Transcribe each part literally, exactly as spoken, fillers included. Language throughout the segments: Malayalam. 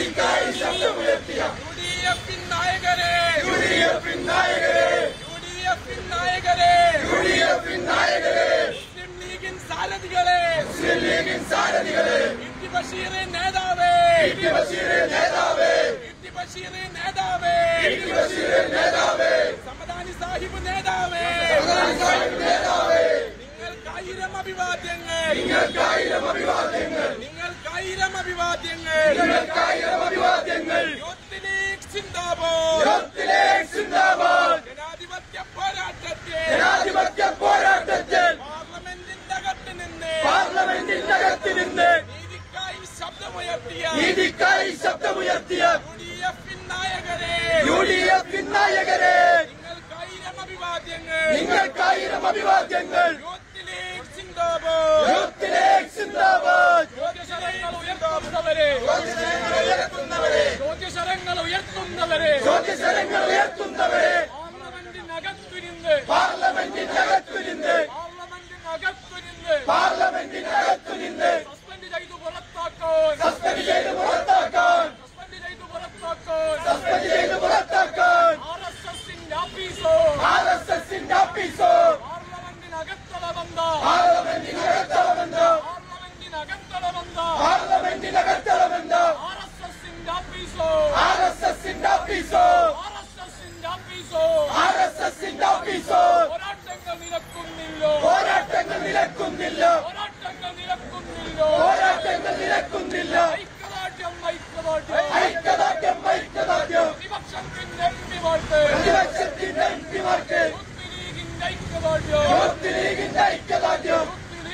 നീതിക്കായി ശബ്ദമുയർത്തിയ യു ഡി എഫിൻ നായകരെ യു ഡി എഫിൻ നായകരെ യു ഡി എഫിൻ നായകരെ യു ഡി എഫിൻ നായകരെ മുസ്ലിം ലീഗിൻ സാരഥികളെ മുസ്ലിം ലീഗിൻ സാരഥികളെ ഇട്ടി ബഷീറെ നേതാവേ ഇട്ടി ബഷീറെ നേതാവേ ഇട്ടി ബഷീറെ നേതാവേ ഇട്ടി ബഷീറെ നേതാവേ സമദാനി സാഹിബ് നേതാവേ സമദാനി സാഹിബ് നേതാവേ നിങ്ങൾക്കായിരം അഭിവാദ്യങ്ങൾ നിങ്ങൾക്കായിരം അഭിവാദ്യങ്ങൾ നിങ്ങൾക്കായിരം അഭിവാദ്യങ്ങൾ നിങ്ങൾക്കായിരം അഭിവാദ്യങ്ങൾ യൂത്ത് ലീഗ് സിന്ദാബാദ് യൂത്ത് ലീഗ് സിന്ദാബാദ് ജനാധിപത്യ പോരാട്ടത്തിൽ ജനാധിപത്യ പോരാട്ടത്തിൽ പാർലമെന്റിന്റെ അകത്ത് നിന്ന് പാർലമെന്റിന്റെ അകത്ത് നിന്ന് നീതിക്കായി ശബ്ദമുയർത്തിയ നീതിക്കായി ശബ്ദമുയർത്തിയ യു ഡി എഫിൻ നായകരെ യു ഡി എഫിൻ നായകരെ നിങ്ങൾക്കായിരം അഭിവാദ്യങ്ങൾ നിങ്ങൾക്കായിരം അഭിവാദ്യങ്ങൾ യൂത്ത് ലീഗ് സിന്ദാബാദ് യൂത്ത് ലീഗ് സിന്ദാബാദ് ജ്യോതിശരങ്ങൾ ഉയർത്തുന്നവരെ ജ്യോതിശരങ്ങൾ ഉയർത്തുന്നവരെ ജ്യോതിശരങ്ങൾ ഉയർത്തുന്നവരെ ജ്യോതിശരങ്ങൾ ഉയർത്തുന്നവരെ പാർലമെന്റിനകത്തുനിന്ന് പാർലമെന്റിനകത്തുനിന്ന് പാർലമെന്റിനകത്തുനിന്ന് പാർലമെന്റിനകത്തുനിന്ന് സസ്പെൻഡ് ചെയ്തു പുറത്താക്കാൻ സസ്പെൻഡ് ചെയ്തു പുറത്താക്കാൻ സസ്പെൻഡ് ചെയ്തു പുറത്താക്കാൻ സസ്പെൻഡ് ചെയ്തു പുറത്താക്കാൻ ആർ എസ് എസിന്റെ ഓഫീസോ ആർ എസ് എസിന്റെ ഓഫീസോ പാർലമെന്റിനകത്തളവന്ത പാർലമെന്റിനകത്തളവന്ത പാർലമെന്റിനകത്തളവന്ത പാർലമെന്റിനകത്തളവന്ത ആർ എസ് എസിന്റെ ഓഫീസോ ആർ എസ് എസിന്റെ ഓഫീസോ ആർ എസ് എസിന്റെ ഓഫീസോ ആർ എസ് എസിന്റെ ഓഫീസോ പോരാട്ടങ്ങൾ നിലക്കുന്നില്ല പോരാട്ടങ്ങൾ നിലക്കുന്നില്ല പോരാട്ടങ്ങൾ നിലക്കുന്നില്ല പോരാട്ടങ്ങൾ നിലക്കുന്നില്ല ഐക്യദാർഢ്യം ഐക്യദാർഢ്യം ഐക്യദാർഢ്യം ഐക്യദാർഢ്യം പ്രതിപക്ഷത്തിന്റെ എം പിമാർക്ക് പ്രതിപക്ഷത്തിന്റെ എം പിമാർക്ക് യൂത്ത് ലീഗിന്റെ ഐക്യദാർഢ്യം യൂത്ത് ലീഗിന്റെ ഐക്യദാർഢ്യം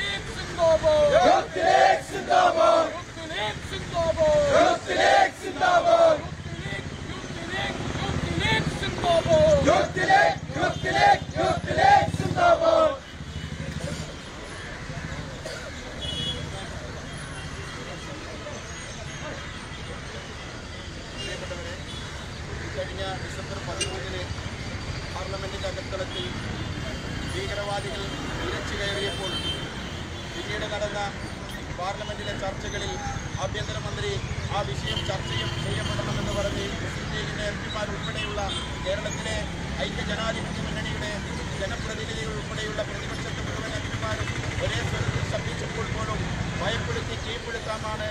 യൂത്ത് ലീഗ് സിന്ദാബാദ് യൂത്ത് ലീഗ് സിന്ദാബാദ് യൂത്ത് ലീഗ് സിന്ദാബാദ് യൂത്ത് ലീഗ് സിന്ദാബാദ് youth league youth league youth league സിന്ദാബാദ് കഴിഞ്ഞ ഡിസംബർ പതിമൂന്നിന് പാർലമെന്റിന്റെ അകത്തളത്തിൽ ഭീകരവാദികൾ ഇരച്ചു കയറിയപ്പോൾ പിന്നീട് നടന്ന പാർലമെന്റിലെ ചർച്ചകളിൽ ആഭ്യന്തരമന്ത്രി ആ വിഷയം ചർച്ചയും ചെയ്യപ്പെടണമെന്ന് പറഞ്ഞ് മുസ്ലിം ലീഗിന്റെ എം പിമാർ ഉൾപ്പെടെയുള്ള കേരളത്തിലെ ഐക്യജനാധിപത്യ മുന്നണിയുടെ ജനപ്രതിനിധികൾ ഉൾപ്പെടെയുള്ള പ്രതിപക്ഷത്തെ മുഴുവൻ എം പിമാരും ഒരേ സ്വരത്തിൽ ശബ്ദിച്ചപ്പോൾ പോലും ഭയപ്പെടുത്തി കീഴ്പ്പെടുത്താമാണ്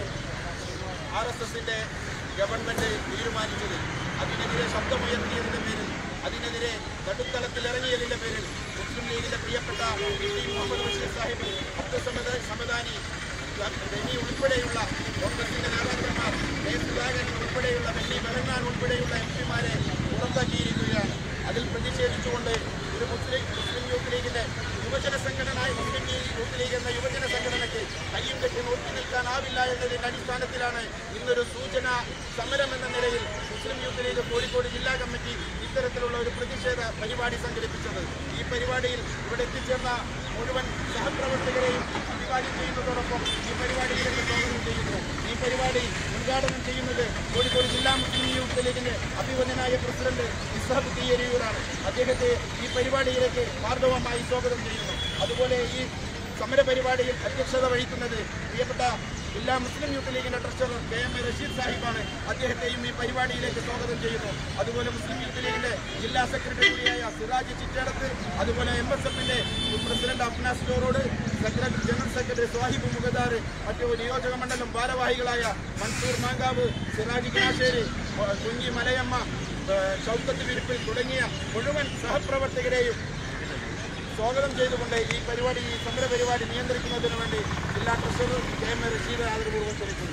ആർ എസ് എസിന്റെ ഗവൺമെന്റ് തീരുമാനിച്ചത്. അതിനെതിരെ ശബ്ദമുയർത്തിയതിന്റെ പേരിൽ, അതിനെതിരെ നടുത്തളത്തിൽ ഇറങ്ങിയതിന്റെ പേരിൽ മുസ്ലിം ലീഗിന്റെ പ്രിയപ്പെട്ട മുഹമ്മദ് ബഷീർ സാഹിബ്, അബ്ദുൽ സമദ് സമദാനി, ബെന്നി ഉൾപ്പെടെയുള്ള കോൺഗ്രസിന്റെ നേതാക്കന്മാർ, കെ സുധാകരൻ ഉൾപ്പെടെയുള്ള ബെന്നി ബെഹന്നാൻ ഉൾപ്പെടെയുള്ള എം പിമാരെ പുറത്താക്കിയിരിക്കുകയാണ്. അതിൽ പ്രതിഷേധിച്ചുകൊണ്ട് ഒരു മുസ്ലിം മുസ്ലിം യൂത്ത് ലീഗിന്റെ യുവജന സംഘടനയായ മുസ്ലിം യൂത്ത് ലീഗ് എന്ന യുവജന സംഘടനയ്ക്ക് കയ്യും കെട്ടി നോക്കി നിൽക്കാനാവില്ല എന്നതിന്റെ അടിസ്ഥാനത്തിലാണ് ഇന്നൊരു സൂചന സമരം എന്ന നിലയിൽ മുസ്ലിം യൂത്ത് ലീഗ് കോഴിക്കോട് ജില്ലാ കമ്മിറ്റി ഇത്തരത്തിലുള്ള ഒരു പ്രതിഷേധ പരിപാടി സംഘടിപ്പിച്ചത്. ഈ പരിപാടിയിൽ ഇവിടെ എത്തിച്ചേർന്ന മുഴുവൻ സഹപ്രവർത്തകരെയും അഭിവാദ്യം ചെയ്യുന്നതോടൊപ്പം ഈ പരിപാടിയിലേക്ക് സ്വാഗതം ചെയ്യുന്നു. ഈ പരിപാടി ഉദ്ഘാടനം ചെയ്യുന്നത് കോഴിക്കോട് ജില്ലാ മുസ്ലിം യൂത്ത് ലീഗിന്റെ അഭിവന്ദനായ പ്രസിഡന്റ് ഇസ്ഹാഖ് തീയരിയൂരാണ്. അദ്ദേഹത്തെ ഈ പരിപാടിയിലേക്ക് ഹാർദവമായി സ്വാഗതം ചെയ്യുന്നു. അതുപോലെ ഈ സമര പരിപാടിയിൽ അധ്യക്ഷത വഹിക്കുന്നത് പ്രിയപ്പെട്ട ജില്ലാ മുസ്ലിം യൂത്ത് ലീഗിന്റെ treasurer K M A Rasheed സാഹിബാണ്. അദ്ദേഹത്തെയും ഈ പരിപാടിയിലേക്ക് സ്വാഗതം ചെയ്യുന്നു. അതുപോലെ മുസ്ലിം യൂത്ത് ലീഗിന്റെ ജില്ലാ സെക്രട്ടറി കൂടിയായ സിറാജ് ചിറ്റേടത്ത്, അതുപോലെ എം എസ് എഫിന്റെ പ്രസിഡന്റ് അഫ്ന സ്റ്റോറോഡ്, secretary general secretary Swahib Mukhadar, മറ്റു നിയോജക മണ്ഡലം ഭാരവാഹികളായ മൻസൂർ മാങ്കാവ്, സിറാജ് കിനാശ്ശേരി, കുഞ്ഞി മലയമ്മ, ഷൗക്കത്ത് വിരിപ്പിൽ തുടങ്ങിയ മുഴുവൻ സഹപ്രവർത്തകരെയും സ്വാഗതം ചെയ്തുകൊണ്ട് ഈ പരിപാടി ഈ സമര പരിപാടി നിയന്ത്രിക്കുന്നതിന് വേണ്ടി ജില്ലാ treasurer K M A Rasheed ആദരപൂർവ്വം ക്ഷണിക്കുന്നു.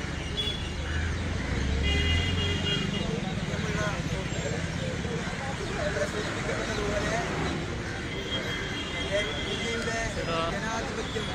സൂചിപ്പിക്കപ്പെട്ടതുപോലെ ഇന്ത്യയുടെ ജനാധിപത്യം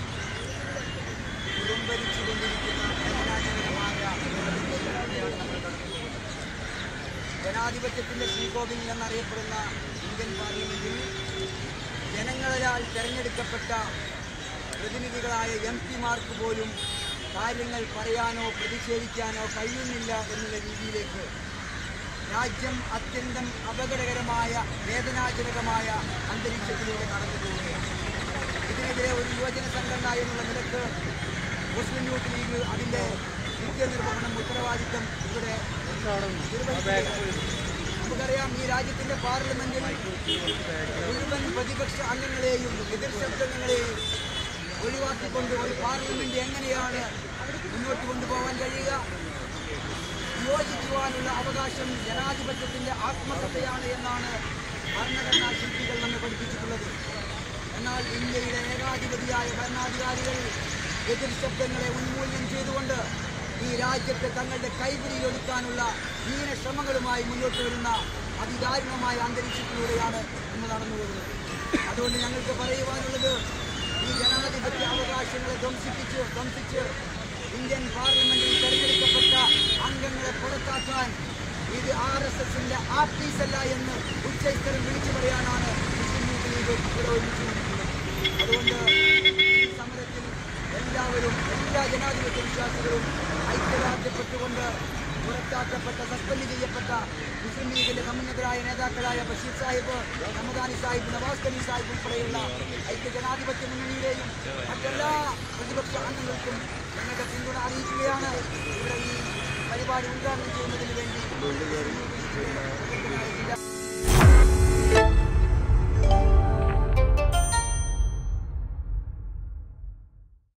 കുടുംബരിച്ചുകൊണ്ടിരിക്കുന്ന വേദനാജനകമായ ജനാധിപത്യമാണ് നമ്മൾ കടന്നുപോകുന്നത്. ജനാധിപത്യത്തിൻ്റെ ശ്രീകോവിൽ എന്നറിയപ്പെടുന്ന ഇന്ത്യൻ പാർലമെന്റിൽ ജനങ്ങളാൽ തെരഞ്ഞെടുക്കപ്പെട്ട പ്രതിനിധികളായ എം പിമാർക്ക് പോലും കാര്യങ്ങൾ പറയാനോ പ്രതിഷേധിക്കാനോ കഴിയുന്നില്ല എന്നുള്ള രീതിയിലേക്ക് രാജ്യം അത്യന്തം അപകടകരമായ വേദനാജനകമായ അന്തരീക്ഷത്തിലൂടെ കടന്നു പോവുകയാണ്. ഇതിനെതിരെ ഒരു യുവജന സംഘടന എന്നുള്ള നിലക്ക് മുസ്ലിം യൂത്ത് ലീഗ് അതിൻ്റെ കൃത്യനിർവഹണം ഉത്തരവാദിത്തം ഇവിടെ നിർവഹിക്കുകയാണ്. നമുക്കറിയാം, ഈ രാജ്യത്തിന്റെ പാർലമെന്റിൽ മുഴുവൻ പ്രതിപക്ഷ അംഗങ്ങളെയും എതിർ ശബ്ദങ്ങളെയും ഒഴിവാക്കിക്കൊണ്ട് ഒരു പാർലമെന്റ് എങ്ങനെയാണ് മുന്നോട്ട് കൊണ്ടുപോകാൻ കഴിയുക? യോജിക്കുവാനുള്ള അവകാശം ജനാധിപത്യത്തിന്റെ ആത്മകഥയാണ് എന്നാണ് ഭരണഘടനാ ശില്പികൾ നമ്മെ പഠിപ്പിച്ചിട്ടുള്ളത്. എന്നാൽ ഇന്ത്യയുടെ ഏകാധിപതിയായ ഭരണാധികാരികൾ എതിർ ശബ്ദങ്ങളെ ഉന്മൂലനം ചെയ്തുകൊണ്ട് ഈ രാജ്യത്തെ തങ്ങളുടെ കൈപിടിയിലൊതുക്കാനുള്ള ഹീന ശ്രമങ്ങളുമായി മുന്നോട്ട് വരുന്ന അതിദാരുണമായ അന്തരീക്ഷത്തിലൂടെയാണ് ഇന്ന് നടന്നു വരുന്നത്. അതുകൊണ്ട് ഞങ്ങൾക്ക് പറയുവാനുള്ളത്, ഈ ജനാധിപത്യ അവകാശങ്ങളെ ധ്വംസിപ്പിച്ച് ധ്വംസിച്ച് ഇന്ത്യൻ പാർലമെന്റിൽ തെരഞ്ഞെടുക്കപ്പെട്ട അംഗങ്ങളെ പുറത്താക്കാൻ ഇത് ആർ എസ് എസിന്റെ ആർട്ടീസല്ല എന്ന് ഉച്ചസ്ഥലം വിളിച്ചു പറയാനാണ് മുസ്ലിം ലീഗ് ലീഗ് ഇവിടെ ഒരുമിച്ചുകൊണ്ടിട്ടുള്ളത്. അതുകൊണ്ട് ഈ സമരത്തിൽ എല്ലാവരും, എല്ലാ ജനാധിപത്യ വിശ്വാസികളും ഐക്യദാർഢ്യപ്പെട്ടുകൊണ്ട് പുറത്താക്കപ്പെട്ട, സസ്പെൻഡ് ചെയ്യപ്പെട്ട മുസ്ലിം ലീഗിന്റെ സമുന്നതരായ നേതാക്കളായ ബഷീർ സാഹിബ്, റമദാനി സാഹിബ്, നവാസ് ഖലീൽ സാഹിബ് ഉൾപ്പെടെയുള്ള ഐക്യ ജനാധിപത്യ മുന്നണിയുടെയും മറ്റെല്ലാ പ്രതിപക്ഷ അംഗങ്ങൾക്കും ഞങ്ങളുടെ പിന്തുണ അറിയിക്കുകയാണ്. ഇവിടെ ഈ പരിപാടി ഉദ്ഘാടനം ചെയ്യുന്നതിന് വേണ്ടി